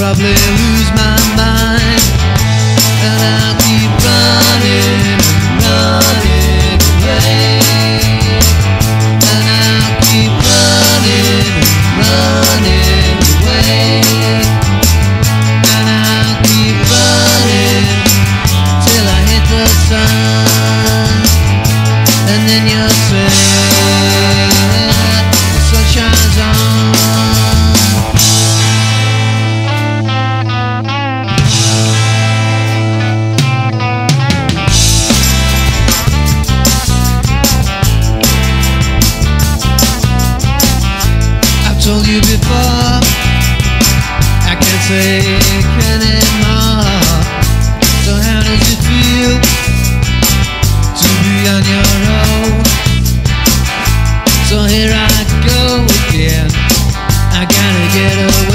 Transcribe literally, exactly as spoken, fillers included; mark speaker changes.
Speaker 1: probably lose my mind, and I'll keep running, running away, and I'll keep running, running away, and I'll keep running till I hit the sun, and then you'll say the sun shines on. Told you before, I can't take anymore. So how does it feel to be on your own? So here I go again, I gotta get away.